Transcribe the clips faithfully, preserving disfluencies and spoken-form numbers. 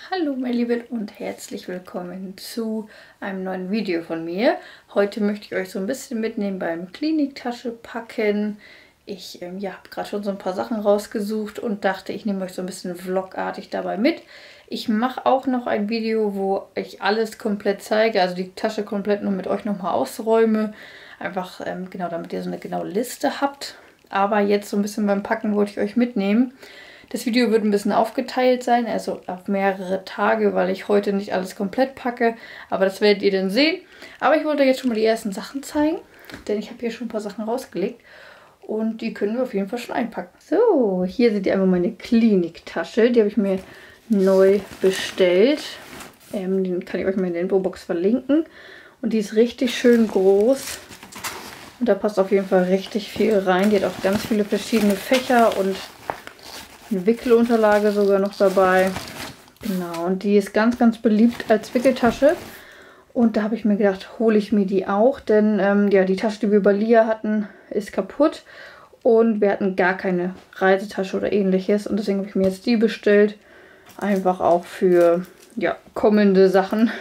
Hallo meine Lieben und herzlich willkommen zu einem neuen Video von mir. Heute möchte ich euch so ein bisschen mitnehmen beim Kliniktasche packen. Ich ähm, ja, habe gerade schon so ein paar Sachen rausgesucht und dachte, ich nehme euch so ein bisschen vlogartig dabei mit. Ich mache auch noch ein Video, wo ich alles komplett zeige, also die Tasche komplett nur mit euch nochmal ausräume. Einfach ähm, genau, damit ihr so eine genaue Liste habt. Aber jetzt so ein bisschen beim Packen wollte ich euch mitnehmen. Das Video wird ein bisschen aufgeteilt sein, also auf mehrere Tage, weil ich heute nicht alles komplett packe. Aber das werdet ihr dann sehen. Aber ich wollte jetzt schon mal die ersten Sachen zeigen, denn ich habe hier schon ein paar Sachen rausgelegt. Und die können wir auf jeden Fall schon einpacken. So, hier seht ihr einmal meine Kliniktasche. Die habe ich mir neu bestellt. Ähm, den kann ich euch mal in der Infobox verlinken. Und die ist richtig schön groß. Und da passt auf jeden Fall richtig viel rein. Die hat auch ganz viele verschiedene Fächer und eine Wickelunterlage sogar noch dabei. Genau, und die ist ganz, ganz beliebt als Wickeltasche. Und da habe ich mir gedacht, hole ich mir die auch. Denn ähm, ja, die Tasche, die wir bei Lia hatten, ist kaputt. Und wir hatten gar keine Reisetasche oder ähnliches. Und deswegen habe ich mir jetzt die bestellt. Einfach auch für ja, kommende Sachen.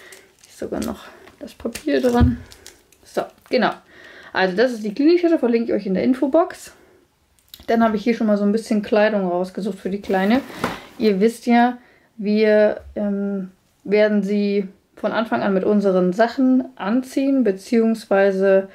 Ist sogar noch das Papier dran. So, genau. Also das ist die Kliniktasche, verlinke ich euch in der Infobox. Dann habe ich hier schon mal so ein bisschen Kleidung rausgesucht für die Kleine. Ihr wisst ja, wir ähm, werden sie von Anfang an mit unseren Sachen anziehen, beziehungsweise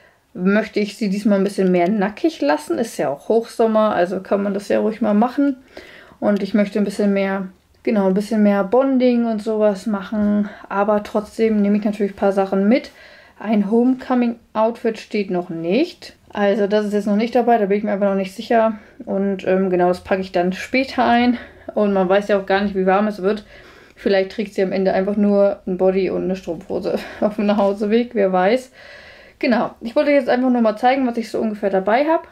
möchte ich sie diesmal ein bisschen mehr nackig lassen. Ist ja auch Hochsommer, also kann man das ja ruhig mal machen. Und ich möchte ein bisschen mehr, genau, ein bisschen mehr Bonding und sowas machen. Aber trotzdem nehme ich natürlich ein paar Sachen mit. Ein Homecoming-Outfit steht noch nicht. Also das ist jetzt noch nicht dabei, da bin ich mir aber noch nicht sicher. Und ähm, genau, das packe ich dann später ein. Und man weiß ja auch gar nicht, wie warm es wird. Vielleicht trägt sie am Ende einfach nur ein Body und eine Strumpfhose auf dem Nachhauseweg, wer weiß. Genau, ich wollte jetzt einfach nur mal zeigen, was ich so ungefähr dabei habe.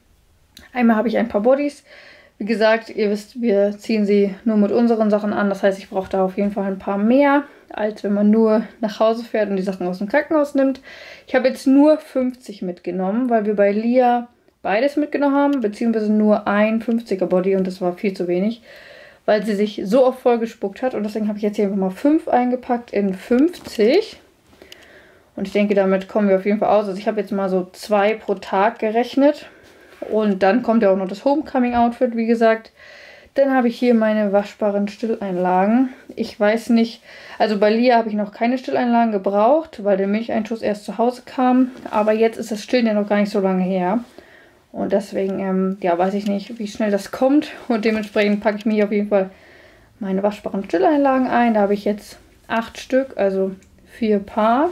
Einmal habe ich ein paar Bodys. Wie gesagt, ihr wisst, wir ziehen sie nur mit unseren Sachen an. Das heißt, ich brauche da auf jeden Fall ein paar mehr, als wenn man nur nach Hause fährt und die Sachen aus dem Krankenhaus nimmt. Ich habe jetzt nur fünfzig mitgenommen, weil wir bei Lia beides mitgenommen haben, beziehungsweise nur ein fünfziger Body und das war viel zu wenig, weil sie sich so oft vollgespuckt hat. Und deswegen habe ich jetzt hier einfach mal fünf eingepackt in fünfzig. Und ich denke, damit kommen wir auf jeden Fall aus. Also ich habe jetzt mal so zwei pro Tag gerechnet. Und dann kommt ja auch noch das Homecoming-Outfit, wie gesagt. Dann habe ich hier meine waschbaren Stilleinlagen. Ich weiß nicht, also bei Lia habe ich noch keine Stilleinlagen gebraucht, weil der Milcheinschuss erst zu Hause kam. Aber jetzt ist das Stillen ja noch gar nicht so lange her. Und deswegen, ähm, ja, weiß ich nicht, wie schnell das kommt. Und dementsprechend packe ich mir hier auf jeden Fall meine waschbaren Stilleinlagen ein. Da habe ich jetzt acht Stück, also vier Paar.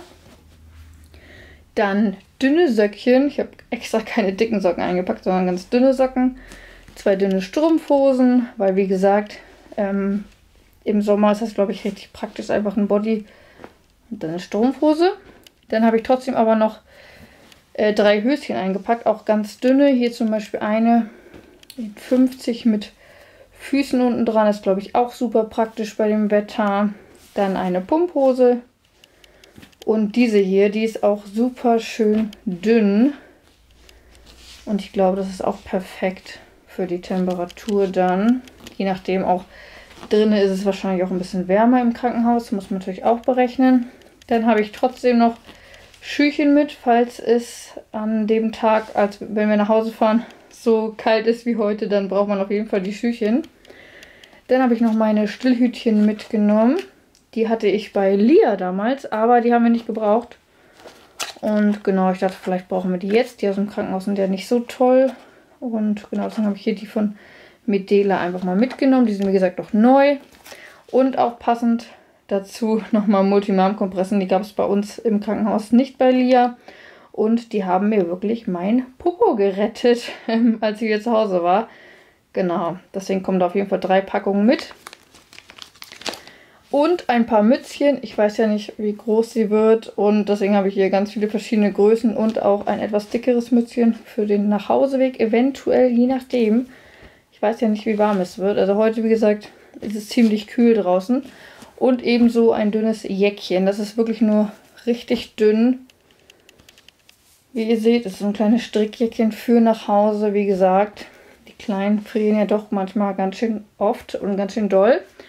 Dann dünne Söckchen. Ich habe extra keine dicken Socken eingepackt, sondern ganz dünne Socken. Zwei dünne Strumpfhosen, weil wie gesagt, ähm, im Sommer ist das, glaube ich, richtig praktisch. Einfach ein Body und dann eine Strumpfhose. Dann habe ich trotzdem aber noch äh, drei Höschen eingepackt, auch ganz dünne. Hier zum Beispiel eine in fünfzig mit Füßen unten dran. Ist, glaube ich, auch super praktisch bei dem Wetter. Dann eine Pumphose. Und diese hier, die ist auch super schön dünn. Und ich glaube, das ist auch perfekt für die Temperatur dann. Je nachdem, auch drinnen ist es wahrscheinlich auch ein bisschen wärmer im Krankenhaus. Muss man natürlich auch berechnen. Dann habe ich trotzdem noch Schüchen mit, falls es an dem Tag, als wenn wir nach Hause fahren, so kalt ist wie heute, dann braucht man auf jeden Fall die Schüchen. Dann habe ich noch meine Stillhütchen mitgenommen. Die hatte ich bei Lia damals, aber die haben wir nicht gebraucht. Und genau, ich dachte, vielleicht brauchen wir die jetzt. Die aus dem Krankenhaus sind ja nicht so toll. Und genau, deswegen habe ich hier die von Medela einfach mal mitgenommen. Die sind, wie gesagt, noch neu. Und auch passend dazu nochmal Multimam-Kompressen. Die gab es bei uns im Krankenhaus nicht bei Lia. Und die haben mir wirklich mein Popo gerettet, als ich wieder zu Hause war. Genau, deswegen kommen da auf jeden Fall drei Packungen mit. Und ein paar Mützchen. Ich weiß ja nicht, wie groß sie wird. Und deswegen habe ich hier ganz viele verschiedene Größen und auch ein etwas dickeres Mützchen für den Nachhauseweg. Eventuell, je nachdem. Ich weiß ja nicht, wie warm es wird. Also heute, wie gesagt, ist es ziemlich kühl draußen. Und ebenso ein dünnes Jäckchen. Das ist wirklich nur richtig dünn. Wie ihr seht, ist so ein kleines Strickjäckchen für nach Hause. Wie gesagt, die Kleinen frieren ja doch manchmal ganz schön oft und ganz schön doll.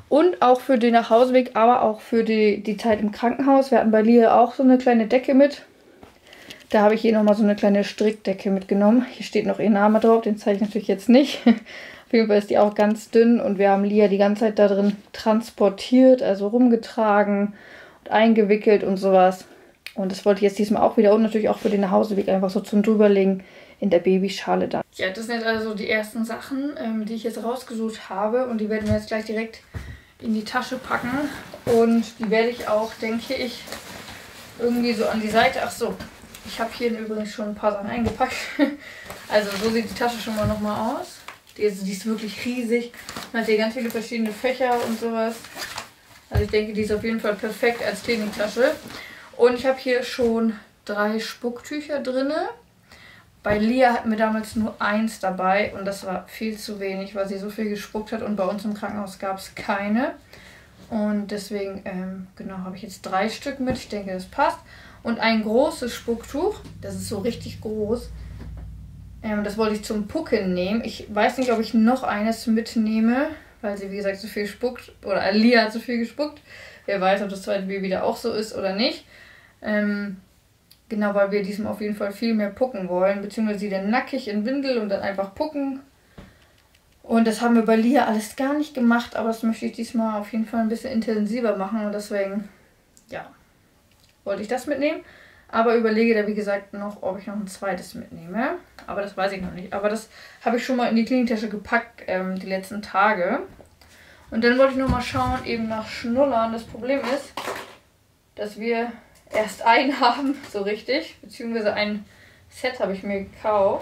Und auch für den Nachhauseweg, aber auch für die, die Zeit im Krankenhaus. Wir hatten bei Lia auch so eine kleine Decke mit. Da habe ich hier nochmal so eine kleine Strickdecke mitgenommen. Hier steht noch ihr Name drauf, den zeige ich natürlich jetzt nicht. Auf jeden Fall ist die auch ganz dünn und wir haben Lia die ganze Zeit da drin transportiert, also rumgetragen und eingewickelt und sowas. Und das wollte ich jetzt diesmal auch wieder und natürlich auch für den Nachhauseweg einfach so zum Drüberlegen in der Babyschale da. Ja, das sind jetzt also die ersten Sachen, ähm, die ich jetzt rausgesucht habe und die werden wir jetzt gleich direkt in die Tasche packen. Und die werde ich auch, denke ich, irgendwie so an die Seite... Ach so. Ich habe hier übrigens schon ein paar Sachen eingepackt. Also so sieht die Tasche schon mal nochmal aus. Die ist, die ist wirklich riesig. Man hat hier ganz viele verschiedene Fächer und sowas. Also ich denke, die ist auf jeden Fall perfekt als Kliniktasche. Und ich habe hier schon drei Spucktücher drin. Bei Lia hatten wir damals nur eins dabei und das war viel zu wenig, weil sie so viel gespuckt hat und bei uns im Krankenhaus gab es keine. Und deswegen, ähm, genau, habe ich jetzt drei Stück mit. Ich denke, das passt. Und ein großes Spucktuch, das ist so richtig groß. Ähm, das wollte ich zum Pucken nehmen. Ich weiß nicht, ob ich noch eines mitnehme, weil sie, wie gesagt, so viel spuckt. Oder Lia hat so viel gespuckt. Wer weiß, ob das zweite Baby da auch so ist oder nicht. Ähm, genau, weil wir diesem auf jeden Fall viel mehr pucken wollen. Beziehungsweise sie dann nackig in Windel und dann einfach pucken. Und das haben wir bei Lia alles gar nicht gemacht. Aber das möchte ich diesmal auf jeden Fall ein bisschen intensiver machen. Und deswegen, ja, wollte ich das mitnehmen. Aber überlege da, wie gesagt, noch, ob ich noch ein zweites mitnehme. Aber das weiß ich noch nicht. Aber das habe ich schon mal in die Kliniktasche gepackt, ähm, die letzten Tage. Und dann wollte ich noch mal schauen, eben nach Schnullern. Das Problem ist, dass wir erst einen haben, so richtig. Beziehungsweise ein Set habe ich mir gekauft.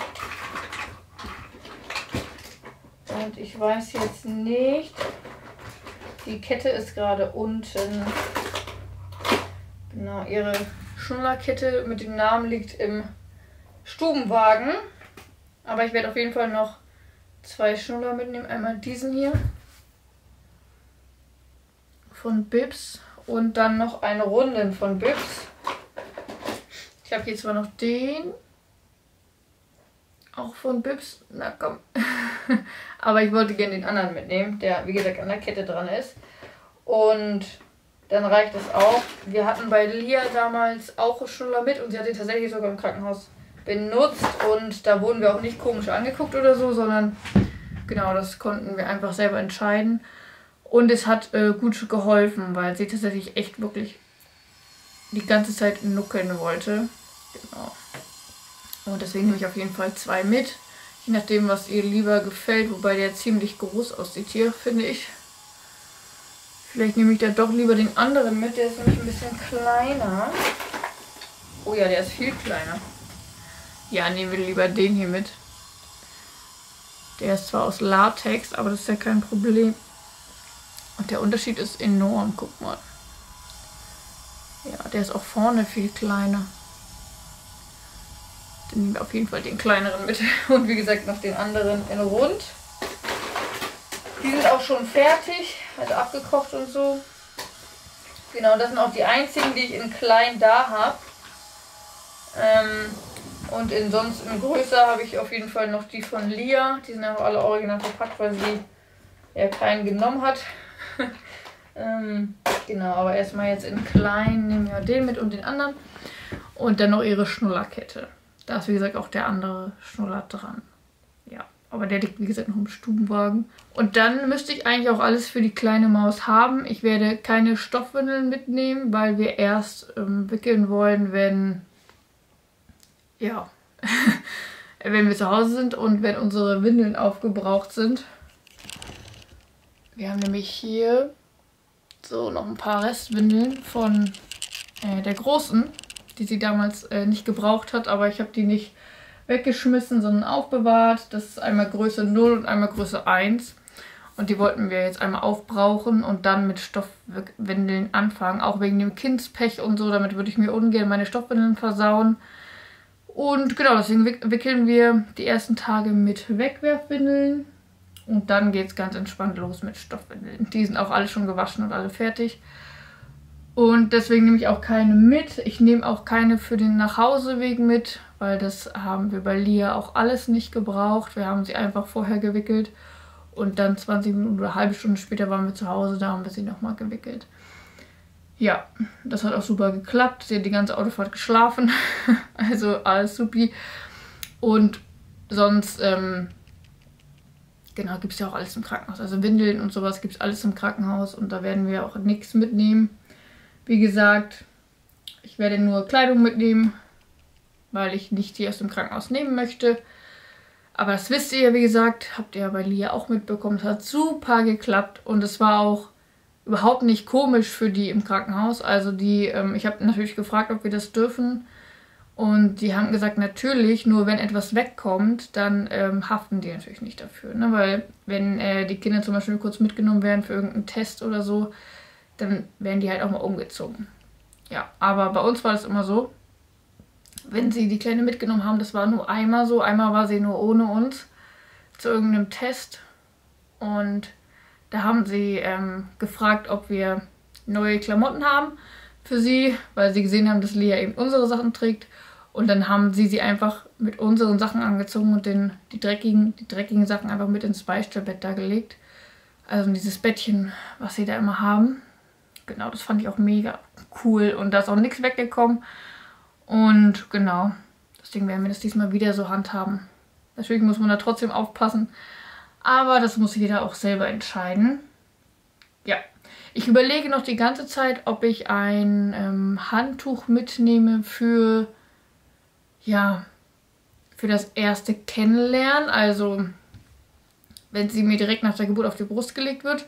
Und ich weiß jetzt nicht. Die Kette ist gerade unten. Genau, ihre Schnullerkette mit dem Namen liegt im Stubenwagen. Aber ich werde auf jeden Fall noch zwei Schnuller mitnehmen. Einmal diesen hier von Bibs und dann noch eine Runden von Bibs. Ich habe hier zwar noch den, auch von Bibs. Na komm. Aber ich wollte gerne den anderen mitnehmen, der wie gesagt an der Kette dran ist. Und dann reicht es auch. Wir hatten bei Lia damals auch Schnuller mit und sie hat den tatsächlich sogar im Krankenhaus benutzt. Und da wurden wir auch nicht komisch angeguckt oder so, sondern genau, das konnten wir einfach selber entscheiden. Und es hat äh, gut geholfen, weil sie tatsächlich echt wirklich die ganze Zeit nuckeln wollte. Genau. Und deswegen nehme ich auf jeden Fall zwei mit. Je nachdem, was ihr lieber gefällt. Wobei der ziemlich groß aussieht hier, finde ich. Vielleicht nehme ich da doch lieber den anderen mit. Der ist nämlich ein bisschen kleiner. Oh ja, der ist viel kleiner. Ja, nehmen wir lieber den hier mit. Der ist zwar aus Latex, aber das ist ja kein Problem. Und der Unterschied ist enorm. Guck mal. Ja, der ist auch vorne viel kleiner. Dann nehmen wir auf jeden Fall den kleineren mit. Und wie gesagt noch den anderen in rund. Die sind auch schon fertig, also abgekocht und so. Genau, das sind auch die einzigen, die ich in klein da habe. Ähm, und in sonst in größer habe ich auf jeden Fall noch die von Lia. Die sind auch alle original verpackt, weil sie ja keinen genommen hat. ähm, genau, aber erstmal jetzt in klein nehmen wir den mit und den anderen. Und dann noch ihre Schnullerkette. Da ist wie gesagt auch der andere Schnuller dran. Ja. Aber der liegt, wie gesagt, noch im Stubenwagen. Und dann müsste ich eigentlich auch alles für die kleine Maus haben. Ich werde keine Stoffwindeln mitnehmen, weil wir erst ähm, wickeln wollen, wenn, ja, wenn wir zu Hause sind und wenn unsere Windeln aufgebraucht sind. Wir haben nämlich hier so noch ein paar Restwindeln von äh, der Großen, die sie damals äh, nicht gebraucht hat, aber ich habe die nicht weggeschmissen, sondern aufbewahrt. Das ist einmal Größe null und einmal Größe eins. Und die wollten wir jetzt einmal aufbrauchen und dann mit Stoffwindeln anfangen. Auch wegen dem Kindspech und so. Damit würde ich mir ungern meine Stoffwindeln versauen. Und genau, deswegen wickeln wir die ersten Tage mit Wegwerfwindeln. Und dann geht es ganz entspannt los mit Stoffwindeln. Die sind auch alle schon gewaschen und alle fertig. Und deswegen nehme ich auch keine mit. Ich nehme auch keine für den Nachhauseweg mit, weil das haben wir bei Lia auch alles nicht gebraucht. Wir haben sie einfach vorher gewickelt. Und dann zwanzig Minuten oder eine halbe Stunde später waren wir zu Hause, da haben wir sie nochmal gewickelt. Ja, das hat auch super geklappt. Sie hat die ganze Autofahrt geschlafen. Also alles supi. Und sonst, ähm, genau, gibt es ja auch alles im Krankenhaus. Also Windeln und sowas gibt es alles im Krankenhaus. Und da werden wir auch nichts mitnehmen. Wie gesagt, ich werde nur Kleidung mitnehmen, weil ich nicht die aus dem Krankenhaus nehmen möchte. Aber das wisst ihr ja, wie gesagt, habt ihr ja bei Lia auch mitbekommen. Es hat super geklappt und es war auch überhaupt nicht komisch für die im Krankenhaus. Also die, ähm, ich habe natürlich gefragt, ob wir das dürfen. Und die haben gesagt, natürlich, nur wenn etwas wegkommt, dann ähm, haften die natürlich nicht dafür. Ne? Weil wenn äh, die Kinder zum Beispiel kurz mitgenommen werden für irgendeinen Test oder so, dann werden die halt auch mal umgezogen. Ja, aber bei uns war das immer so, wenn sie die Kleine mitgenommen haben, das war nur einmal so. Einmal war sie nur ohne uns zu irgendeinem Test. Und da haben sie ähm, gefragt, ob wir neue Klamotten haben für sie, weil sie gesehen haben, dass Lia eben unsere Sachen trägt. Und dann haben sie sie einfach mit unseren Sachen angezogen und den, die, dreckigen, die dreckigen Sachen einfach mit ins Beistellbett da gelegt. Also in dieses Bettchen, was sie da immer haben. Genau, das fand ich auch mega cool. Und da ist auch nichts weggekommen. Und genau, deswegen werden wir das diesmal wieder so handhaben. Natürlich muss man da trotzdem aufpassen. Aber das muss jeder auch selber entscheiden. Ja, ich überlege noch die ganze Zeit, ob ich ein ähm, Handtuch mitnehme für, ja, für das erste Kennenlernen. Also, wenn sie mir direkt nach der Geburt auf die Brust gelegt wird.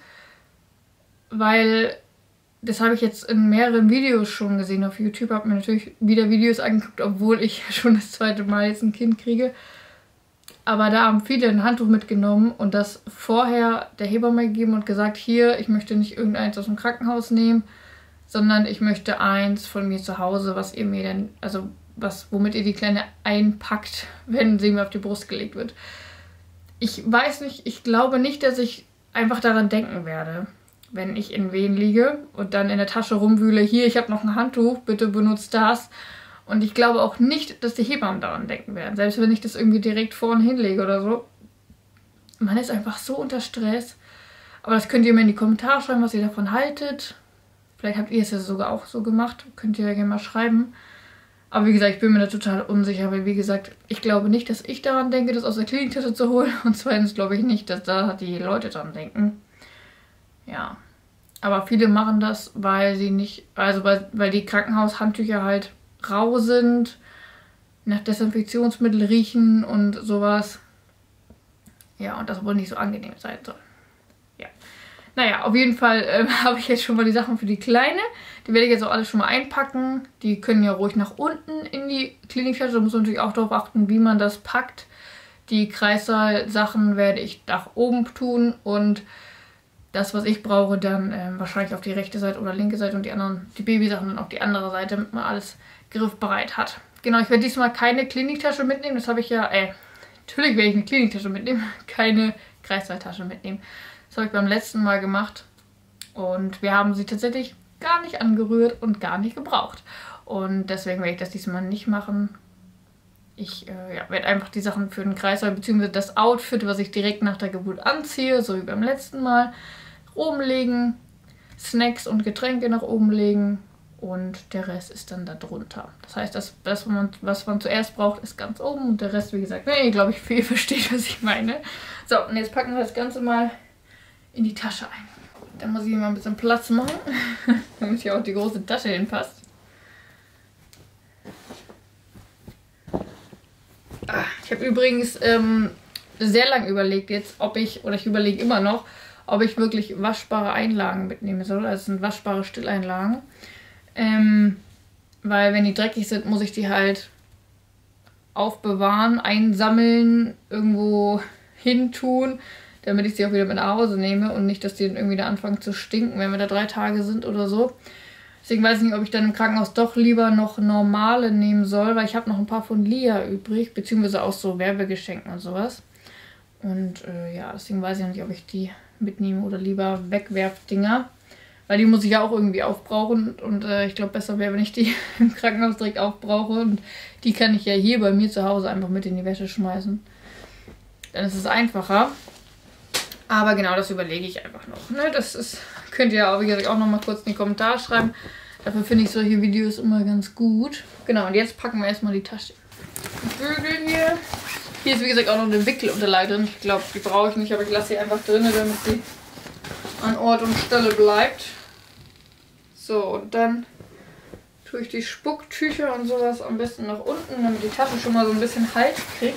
Weil, das habe ich jetzt in mehreren Videos schon gesehen auf YouTube. Habe mir natürlich wieder Videos angeguckt, obwohl ich schon das zweite Mal jetzt ein Kind kriege. Aber da haben viele ein Handtuch mitgenommen und das vorher der Hebamme gegeben und gesagt, hier, ich möchte nicht irgendeins aus dem Krankenhaus nehmen, sondern ich möchte eins von mir zu Hause, was ihr mir denn, also was, womit ihr die Kleine einpackt, wenn sie mir auf die Brust gelegt wird. Ich weiß nicht, ich glaube nicht, dass ich einfach daran denken werde, wenn ich in Wehen liege und dann in der Tasche rumwühle, hier, ich habe noch ein Handtuch, bitte benutzt das. Und ich glaube auch nicht, dass die Hebammen daran denken werden. Selbst wenn ich das irgendwie direkt vorne hinlege oder so. Man ist einfach so unter Stress. Aber das könnt ihr mir in die Kommentare schreiben, was ihr davon haltet. Vielleicht habt ihr es ja sogar auch so gemacht. Könnt ihr ja gerne mal schreiben. Aber wie gesagt, ich bin mir da total unsicher. Weil wie gesagt, ich glaube nicht, dass ich daran denke, das aus der Kliniktasche zu holen. Und zweitens glaube ich nicht, dass da die Leute dran denken. Ja. Aber viele machen das, weil sie nicht... Also weil, weil die Krankenhaushandtücher halt rau sind, nach Desinfektionsmittel riechen und sowas. Ja, und das wohl nicht so angenehm sein soll. Ja. Naja, auf jeden Fall äh, habe ich jetzt schon mal die Sachen für die Kleine. Die werde ich jetzt auch alle schon mal einpacken. Die können ja ruhig nach unten in die Kliniktasche. Da muss man natürlich auch darauf achten, wie man das packt. Die Kreissaal-Sachen werde ich nach oben tun und das, was ich brauche, dann äh, wahrscheinlich auf die rechte Seite oder linke Seite und die anderen, die Babysachen dann auf die andere Seite, damit man alles griffbereit hat. Genau, ich werde diesmal keine Kliniktasche mitnehmen. Das habe ich ja, ey, natürlich werde ich eine Kliniktasche mitnehmen, keine Kreissaaltasche mitnehmen. Das habe ich beim letzten Mal gemacht und wir haben sie tatsächlich gar nicht angerührt und gar nicht gebraucht. Und deswegen werde ich das diesmal nicht machen. Ich äh, ja, werde einfach die Sachen für den Kreissaal bzw. das Outfit, was ich direkt nach der Geburt anziehe, so wie beim letzten Mal, oben legen, Snacks und Getränke nach oben legen. Und der Rest ist dann da drunter. Das heißt, das, das man, was man zuerst braucht, ist ganz oben. Und der Rest, wie gesagt, nee, glaube ich, viel versteht, was ich meine. So, und jetzt packen wir das Ganze mal in die Tasche ein. Dann muss ich mal ein bisschen Platz machen, damit hier auch die große Tasche hinpasst. Ah, ich habe übrigens ähm, sehr lange überlegt jetzt, ob ich, oder ich überlege immer noch, ob ich wirklich waschbare Einlagen mitnehmen soll. Also es sind waschbare Stilleinlagen. Ähm, weil wenn die dreckig sind, muss ich die halt aufbewahren, einsammeln, irgendwo hintun, damit ich sie auch wieder mit nach Hause nehme und nicht, dass die dann irgendwie da anfangen zu stinken, wenn wir da drei Tage sind oder so. Deswegen weiß ich nicht, ob ich dann im Krankenhaus doch lieber noch normale nehmen soll, weil ich habe noch ein paar von Lia übrig, beziehungsweise auch so Werbegeschenken und sowas. Und äh, ja, deswegen weiß ich noch nicht, ob ich die mitnehme oder lieber Wegwerfdinger. Weil die muss ich ja auch irgendwie aufbrauchen und, und äh, ich glaube, besser wäre, wenn ich die im Krankenhaus direkt aufbrauche. Und die kann ich ja hier bei mir zu Hause einfach mit in die Wäsche schmeißen. Dann ist es einfacher. Aber genau, das überlege ich einfach noch. Ne? Das ist, könnt ihr auch, wie gesagt, auch noch mal kurz in die Kommentare schreiben. Dafür finde ich solche Videos immer ganz gut. Genau, und jetzt packen wir erstmal die Tasche. Die Bügel hier. Hier ist, wie gesagt, auch noch eine Wickelunterlage drin. Ich glaube, die brauche ich nicht, aber ich lasse sie einfach drin, damit sie an Ort und Stelle bleibt. So, und dann tue ich die Spucktücher und sowas am besten nach unten, damit die Tasche schon mal so ein bisschen Halt kriegt.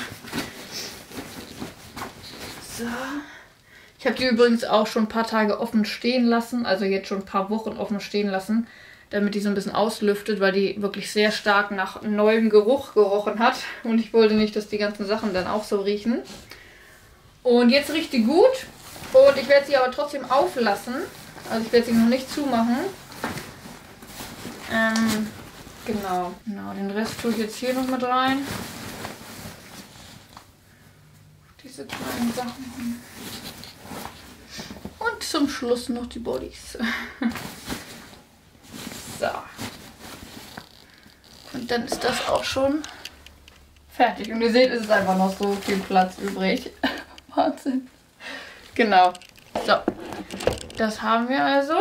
So. Ich habe die übrigens auch schon ein paar Tage offen stehen lassen, also jetzt schon ein paar Wochen offen stehen lassen, damit die so ein bisschen auslüftet, weil die wirklich sehr stark nach neuem Geruch gerochen hat. Und ich wollte nicht, dass die ganzen Sachen dann auch so riechen. Und jetzt riecht die gut. Und ich werde sie aber trotzdem auflassen. Also ich werde sie noch nicht zumachen. Ähm, genau. Genau, den Rest tue ich jetzt hier noch mit rein. Diese kleinen Sachen. Und zum Schluss noch die Bodies. So. Und dann ist das auch schon fertig. Und ihr seht, es ist einfach noch so viel Platz übrig. Wahnsinn. Genau. So. Das haben wir also.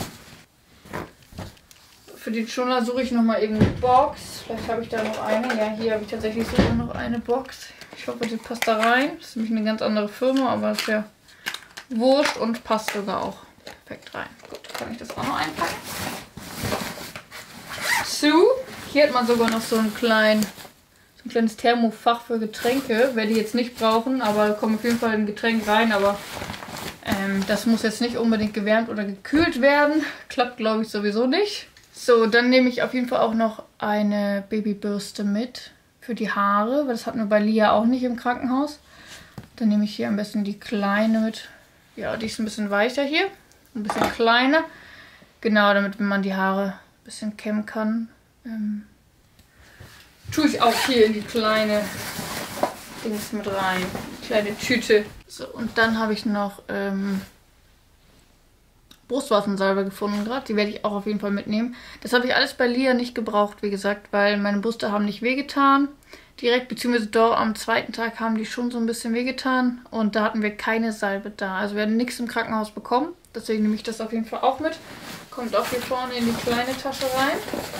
Für den Schoner suche ich nochmal eben eine Box. Vielleicht habe ich da noch eine. Ja, hier habe ich tatsächlich sogar noch eine Box. Ich hoffe, die passt da rein. Das ist nämlich eine ganz andere Firma, aber ist ja wurscht und passt sogar auch perfekt rein. Gut, kann ich das auch noch einpacken. So, hier hat man sogar noch so einen kleinen, so ein kleines Thermofach für Getränke. Werde ich jetzt nicht brauchen, aber da kommt auf jeden Fall ein Getränk rein. Aber ähm, das muss jetzt nicht unbedingt gewärmt oder gekühlt werden. Klappt, glaube ich, sowieso nicht. So, dann nehme ich auf jeden Fall auch noch eine Babybürste mit für die Haare, weil das hatten wir bei Lia auch nicht im Krankenhaus. Dann nehme ich hier am besten die kleine mit. Ja, die ist ein bisschen weicher hier, ein bisschen kleiner. Genau, damit man die Haare ein bisschen kämmen kann. Ähm, tue ich auch hier in die kleine Dings mit rein, die kleine Tüte. So, und dann habe ich noch ähm, Brustwarzensalbe gefunden gerade. Die werde ich auch auf jeden Fall mitnehmen. Das habe ich alles bei Lia nicht gebraucht, wie gesagt, weil meine Brüste haben nicht wehgetan. Direkt, beziehungsweise doch am zweiten Tag haben die schon so ein bisschen wehgetan. Und da hatten wir keine Salbe da. Also wir hatten nichts im Krankenhaus bekommen. Deswegen nehme ich das auf jeden Fall auch mit. Kommt auch hier vorne in die kleine Tasche rein.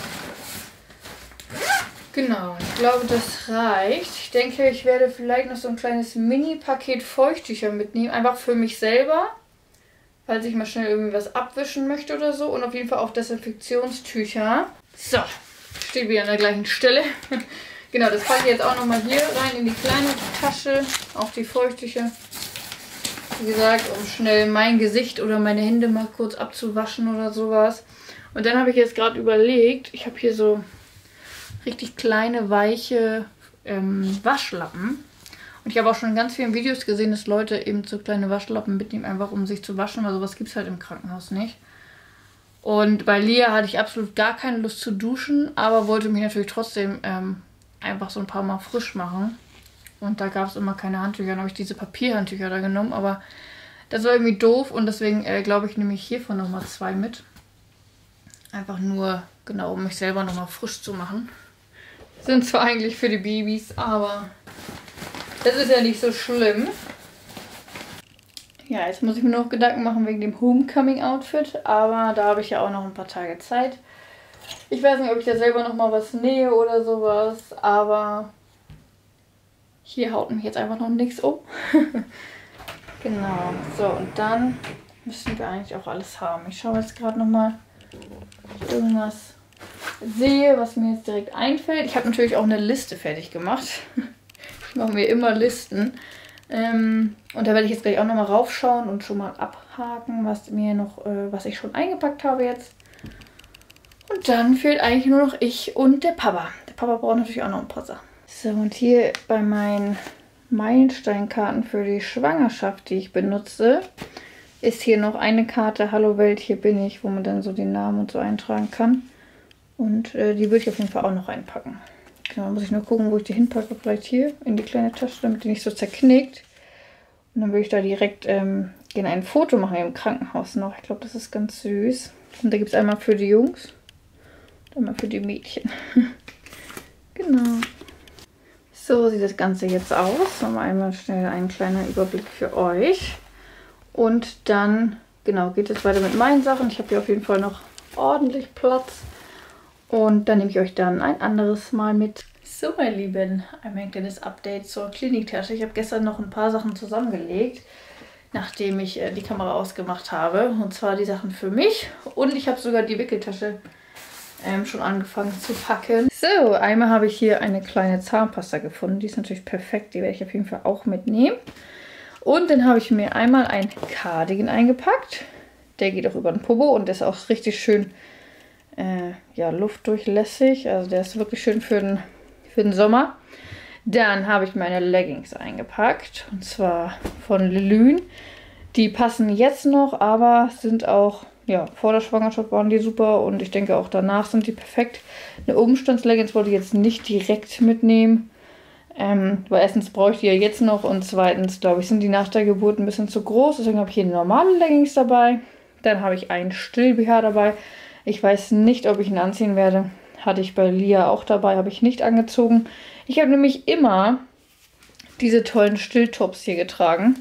Genau, ich glaube, das reicht. Ich denke, ich werde vielleicht noch so ein kleines Mini-Paket Feuchttücher mitnehmen. Einfach für mich selber. Falls ich mal schnell irgendwie was abwischen möchte oder so. Und auf jeden Fall auch Desinfektionstücher. So, steht wieder an der gleichen Stelle. Genau, das packe ich jetzt auch nochmal hier rein in die kleine Tasche. Auch die Feuchttücher. Wie gesagt, um schnell mein Gesicht oder meine Hände mal kurz abzuwaschen oder sowas. Und dann habe ich jetzt gerade überlegt, ich habe hier so richtig kleine, weiche ähm, Waschlappen. Und ich habe auch schon in ganz vielen Videos gesehen, dass Leute eben so kleine Waschlappen mitnehmen, einfach um sich zu waschen, weil sowas gibt es halt im Krankenhaus nicht. Und bei Lia hatte ich absolut gar keine Lust zu duschen, aber wollte mich natürlich trotzdem ähm, einfach so ein paar Mal frisch machen. Und da gab es immer keine Handtücher, dann habe ich diese Papierhandtücher da genommen, aber das war irgendwie doof und deswegen äh, glaube ich, nehme ich hiervon nochmal zwei mit. Einfach nur, genau, um mich selber nochmal frisch zu machen. Sind zwar eigentlich für die Babys, aber das ist ja nicht so schlimm. Ja, jetzt muss ich mir noch Gedanken machen wegen dem Homecoming-Outfit, aber da habe ich ja auch noch ein paar Tage Zeit. Ich weiß nicht, ob ich da selber nochmal was nähe oder sowas, aber hier haut mich jetzt einfach noch nichts um. Genau, so und dann müssen wir eigentlich auch alles haben. Ich schaue jetzt gerade nochmal, ob ich irgendwas sehe, was mir jetzt direkt einfällt. Ich habe natürlich auch eine Liste fertig gemacht. Ich mache mir immer Listen. Ähm, und da werde ich jetzt gleich auch nochmal raufschauen und schon mal abhaken, was mir noch, äh, was ich schon eingepackt habe jetzt. Und dann fehlt eigentlich nur noch ich und der Papa. Der Papa braucht natürlich auch noch ein paar Sachen. So, und hier bei meinen Meilensteinkarten für die Schwangerschaft, die ich benutze, ist hier noch eine Karte, Hallo Welt, hier bin ich, wo man dann so den Namen und so eintragen kann. Und äh, die würde ich auf jeden Fall auch noch reinpacken. Genau, muss ich nur gucken, wo ich die hinpacke. Vielleicht hier in die kleine Tasche, damit die nicht so zerknickt. Und dann würde ich da direkt ähm, gerne ein Foto machen im Krankenhaus noch. Ich glaube, das ist ganz süß. Und da gibt es einmal für die Jungs und einmal für die Mädchen. Genau. So sieht das Ganze jetzt aus. Nochmal einmal schnell ein kleiner Überblick für euch. Und dann, genau, geht es weiter mit meinen Sachen. Ich habe hier auf jeden Fall noch ordentlich Platz. Und dann nehme ich euch dann ein anderes Mal mit. So, meine Lieben, einmal ein kleines Update zur Kliniktasche. Ich habe gestern noch ein paar Sachen zusammengelegt, nachdem ich äh, die Kamera ausgemacht habe. Und zwar die Sachen für mich. Und ich habe sogar die Wickeltasche ähm, schon angefangen zu packen. So, einmal habe ich hier eine kleine Zahnpasta gefunden. Die ist natürlich perfekt. Die werde ich auf jeden Fall auch mitnehmen. Und dann habe ich mir einmal ein Cardigan eingepackt. Der geht auch über den Popo und ist auch richtig schön äh, ja, luftdurchlässig. Also der ist wirklich schön für den, für den Sommer. Dann habe ich meine Leggings eingepackt. Und zwar von Lelune. Die passen jetzt noch, aber sind auch, ja, vor der Schwangerschaft waren die super. Und ich denke auch danach sind die perfekt. Eine Umstandsleggings wollte ich jetzt nicht direkt mitnehmen. Ähm, weil erstens brauche ich die ja jetzt noch. Und zweitens, glaube ich, sind die nach der Geburt ein bisschen zu groß. Deswegen habe ich hier normale Leggings dabei. Dann habe ich einen Still-B H dabei. Ich weiß nicht, ob ich ihn anziehen werde. Hatte ich bei Lia auch dabei, habe ich nicht angezogen. Ich habe nämlich immer diese tollen Stilltops hier getragen.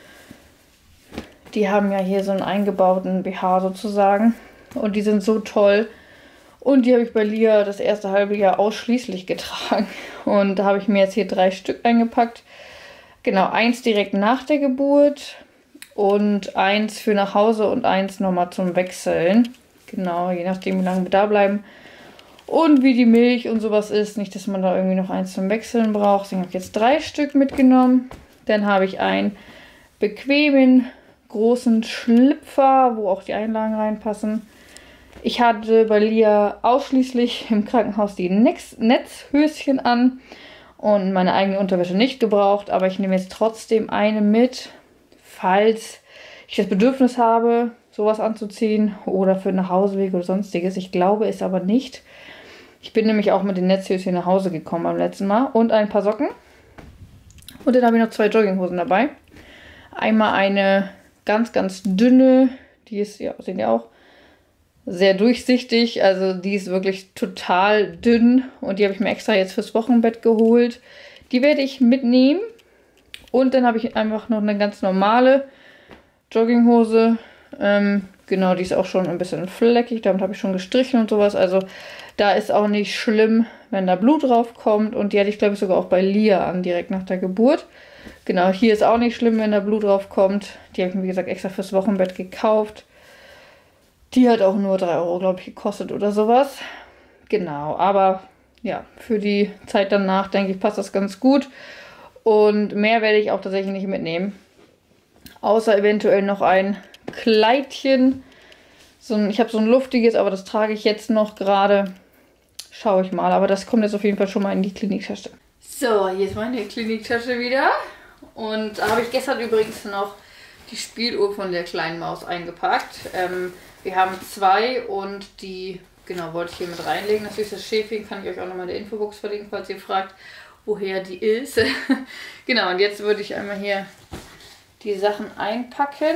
Die haben ja hier so einen eingebauten B H sozusagen. Und die sind so toll. Und die habe ich bei Lia das erste halbe Jahr ausschließlich getragen. Und da habe ich mir jetzt hier drei Stück eingepackt. Genau, eins direkt nach der Geburt. Und eins für nach Hause und eins nochmal zum Wechseln. Genau, je nachdem, wie lange wir da bleiben. Und wie die Milch und sowas ist. Nicht, dass man da irgendwie noch eins zum Wechseln braucht. Deswegen habe ich jetzt drei Stück mitgenommen. Dann habe ich einen bequemen, großen Schlüpfer, wo auch die Einlagen reinpassen. Ich hatte bei Lia ausschließlich im Krankenhaus die Netz Netzhöschen an. Und meine eigene Unterwäsche nicht gebraucht. Aber ich nehme jetzt trotzdem eine mit, falls ich das Bedürfnis habe, sowas anzuziehen oder für Nachhauseweg oder sonstiges. Ich glaube es aber nicht. Ich bin nämlich auch mit den Netzhöschen nach Hause gekommen beim letzten Mal. Und ein paar Socken. Und dann habe ich noch zwei Jogginghosen dabei. Einmal eine ganz, ganz dünne. Die ist, ja, sehen ja auch, sehr durchsichtig. Also die ist wirklich total dünn. Und die habe ich mir extra jetzt fürs Wochenbett geholt. Die werde ich mitnehmen. Und dann habe ich einfach noch eine ganz normale Jogginghose. Ähm, genau, die ist auch schon ein bisschen fleckig. Damit habe ich schon gestrichen und sowas. Also da ist auch nicht schlimm, wenn da Blut drauf kommt. Und die hatte ich, glaube ich, sogar auch bei Lia an, direkt nach der Geburt. Genau, hier ist auch nicht schlimm, wenn da Blut drauf kommt. Die habe ich mir, wie gesagt, extra fürs Wochenbett gekauft. Die hat auch nur drei Euro, glaube ich, gekostet oder sowas. Genau, aber ja, für die Zeit danach, denke ich, passt das ganz gut. Und mehr werde ich auch tatsächlich nicht mitnehmen. Außer eventuell noch ein Kleidchen. So ein, ich habe so ein luftiges, aber das trage ich jetzt noch gerade. Schaue ich mal. Aber das kommt jetzt auf jeden Fall schon mal in die Kliniktasche. So, hier ist meine Kliniktasche wieder. Und da habe ich gestern übrigens noch die Spieluhr von der kleinen Maus eingepackt. Ähm, wir haben zwei und die, genau, wollte ich hier mit reinlegen. Das süße Schäfchen kann ich euch auch nochmal in der Infobox verlinken, falls ihr fragt, woher die ist. Genau, und jetzt würde ich einmal hier die Sachen einpacken.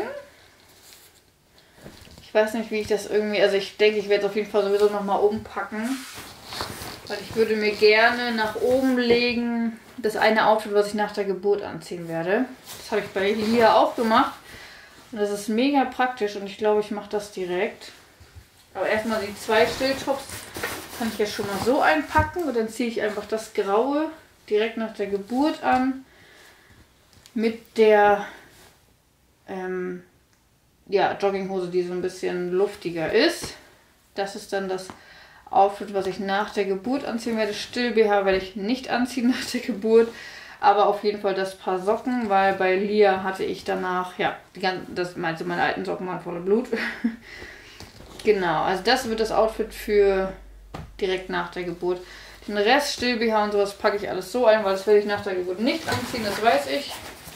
Ich weiß nicht, wie ich das irgendwie, also ich denke, ich werde es auf jeden Fall sowieso nochmal umpacken. Weil ich würde mir gerne nach oben legen, das eine Outfit, was ich nach der Geburt anziehen werde. Das habe ich bei Lia auch gemacht. Und das ist mega praktisch und ich glaube, ich mache das direkt. Aber erstmal die zwei Stilltops kann ich jetzt schon mal so einpacken. Und dann ziehe ich einfach das Graue direkt nach der Geburt an. Mit der ähm, ja, Jogginghose, die so ein bisschen luftiger ist. Das ist dann das Outfit, was ich nach der Geburt anziehen werde. Still-B H werde ich nicht anziehen nach der Geburt. Aber auf jeden Fall das Paar Socken, weil bei Lia hatte ich danach, ja, die ganzen, das meinst meine alten Socken waren voller Blut. Genau, also das wird das Outfit für direkt nach der Geburt. Den Rest, Still-B H und sowas packe ich alles so ein, weil das werde ich nach der Geburt nicht anziehen, das weiß ich.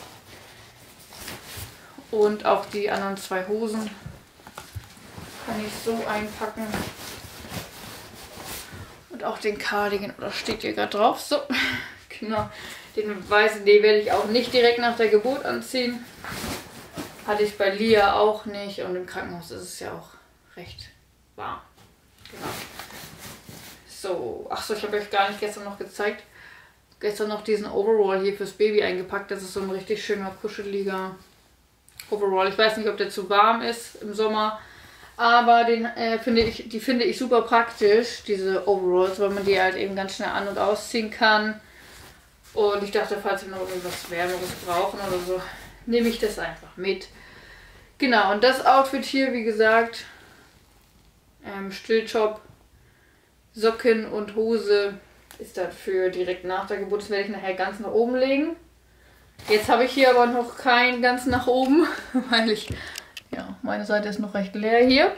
Und auch die anderen zwei Hosen kann ich so einpacken. Und auch den Cardigan, oder steht hier gerade drauf, so, genau. Den weißen, den werde ich auch nicht direkt nach der Geburt anziehen. Hatte ich bei Lia auch nicht. Und im Krankenhaus ist es ja auch recht warm. Genau. So, achso, ich habe euch gar nicht gestern noch gezeigt. Gestern noch diesen Overall hier fürs Baby eingepackt. Das ist so ein richtig schöner, kuscheliger Overall. Ich weiß nicht, ob der zu warm ist im Sommer. Aber den äh, finde ich, die finde ich super praktisch, diese Overalls, weil man die halt eben ganz schnell an- und ausziehen kann. Und ich dachte, falls wir noch irgendwas Wärmeres brauchen oder so, nehme ich das einfach mit. Genau, und das Outfit hier, wie gesagt, ähm, Stilltop, Socken und Hose ist dann für direkt nach der Geburt. Das werde ich nachher ganz nach oben legen. Jetzt habe ich hier aber noch keinen ganz nach oben, weil ich... Ja, meine Seite ist noch recht leer hier.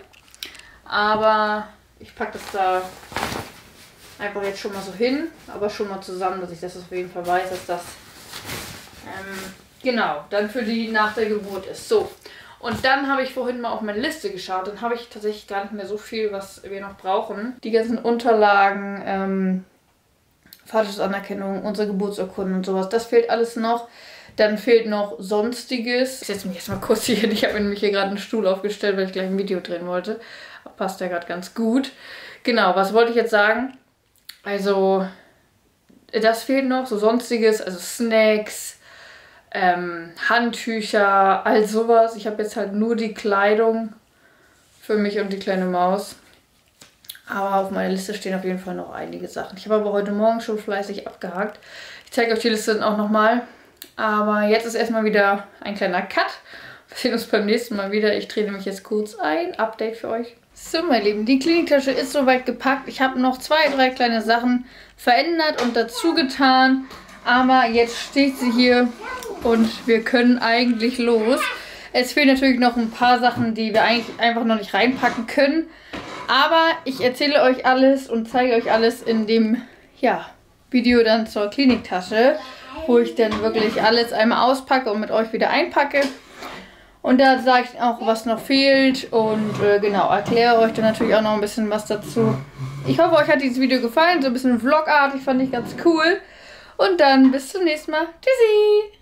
Aber ich packe das da einfach jetzt schon mal so hin. Aber schon mal zusammen, dass ich das auf jeden Fall weiß, dass das ähm, genau dann für die nach der Geburt ist. So, und dann habe ich vorhin mal auf meine Liste geschaut. Dann habe ich tatsächlich gar nicht mehr so viel, was wir noch brauchen. Die ganzen Unterlagen, ähm, Vaterschaftsanerkennung, unsere Geburtsurkunden und sowas. Das fehlt alles noch. Dann fehlt noch Sonstiges. Ich setze mich jetzt mal kurz hier hin. Ich habe nämlich hier gerade einen Stuhl aufgestellt, weil ich gleich ein Video drehen wollte. Passt ja gerade ganz gut. Genau, was wollte ich jetzt sagen? Also, das fehlt noch. So Sonstiges, also Snacks, ähm, Handtücher, all sowas. Ich habe jetzt halt nur die Kleidung für mich und die kleine Maus. Aber auf meiner Liste stehen auf jeden Fall noch einige Sachen. Ich habe aber heute Morgen schon fleißig abgehakt. Ich zeige euch die Liste dann auch nochmal. Aber jetzt ist erstmal wieder ein kleiner Cut. Wir sehen uns beim nächsten Mal wieder. Ich drehe nämlich jetzt kurz ein. Update für euch. So, meine Lieben, die Kliniktasche ist soweit gepackt. Ich habe noch zwei, drei kleine Sachen verändert und dazu getan. Aber jetzt steht sie hier und wir können eigentlich los. Es fehlen natürlich noch ein paar Sachen, die wir eigentlich einfach noch nicht reinpacken können. Aber ich erzähle euch alles und zeige euch alles in dem ja, Video dann zur Kliniktasche, wo ich dann wirklich alles einmal auspacke und mit euch wieder einpacke. Und da sage ich auch, was noch fehlt und äh, genau, erkläre euch dann natürlich auch noch ein bisschen was dazu. Ich hoffe, euch hat dieses Video gefallen, so ein bisschen vlogartig, fand ich ganz cool. Und dann bis zum nächsten Mal. Tschüssi!